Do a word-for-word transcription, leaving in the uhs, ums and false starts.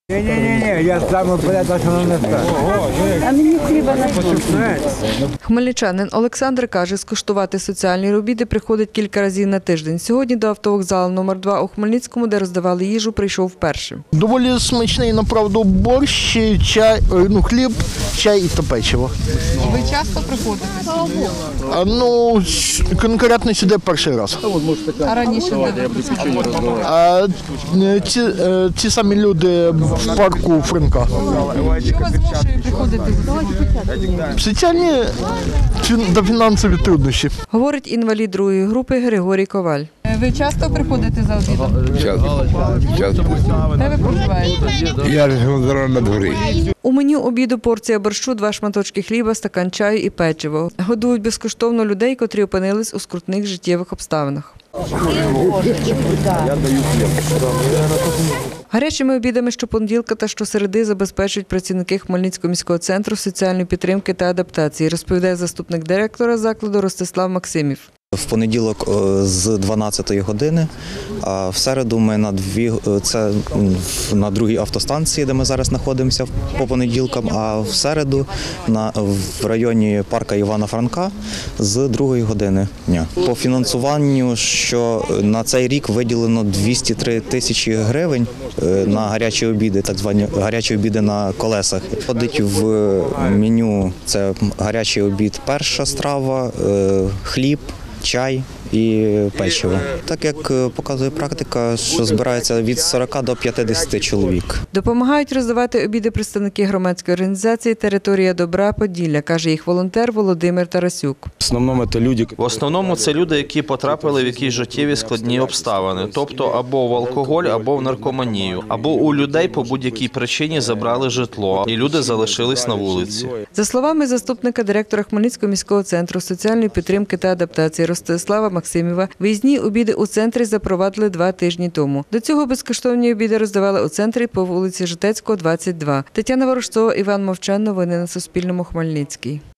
Ні-ні-ні, я сам вперед, а що не стане. А мені хліба на Хмельничанин Олександр каже, скуштувати соціальні обіди приходить кілька разів на тиждень. Сьогодні до автовокзалу номер два у Хмельницькому, де роздавали їжу, прийшов вперше. Доволі смачний, направду, борщ, чай, ну, хліб, чай і то печиво. Ви часто приходите? А, ну, конкретно сюди перший раз. А раніше де? А ці, е, ці самі люди в парку Франка. Що вас змушує приходити? Соціальні фін- та фінансові труднощі. Говорить інвалід другої групи Григорій Коваль. Ви часто приходите за обідом? Часто. Часто. Де ви проживаєте? Я живу на дворі. У меню обіду порція борщу, два шматочки хліба, стакан чаю і печиво. Годують безкоштовно людей, котрі опинились у скрутних життєвих обставинах. Гарячими обідами щопонеділка та щосереди забезпечують працівники Хмельницького міського центру соціальної підтримки та адаптації, розповідає заступник директора закладу Ростислав Максимів. В понеділок з дванадцятої години, а в середу ми на дві це на другій автостанції, де ми зараз знаходимося по понеділкам, а в середу на в районі парка Івана Франка з другої години дня. По фінансуванню, що на цей рік виділено двісті три тисячі гривень на гарячі обіди, так звані гарячі обіди на колесах. Входить в меню це гарячий обід, перша страва, хліб, чай і печиво. Так як показує практика, що збирається від сорока до п'ятдесяти чоловік. Допомагають роздавати обіди представники громадської організації «Територія добра Поділля», каже їх волонтер Володимир Тарасюк. В основному це люди, В основному це люди, які потрапили в якісь життєві складні обставини, тобто або в алкоголь, або в наркоманію, або у людей по будь-якій причині забрали житло, і люди залишились на вулиці. За словами заступника директора Хмельницького міського центру соціальної підтримки та адаптації Ростислава Максимєва, виїзні обіди у центрі запровадили два тижні тому. До цього безкоштовні обіди роздавали у центрі по вулиці Житецького, двадцять два. Тетяна Ворожцова, Іван Мовчан. Новини на Суспільному. Хмельницький.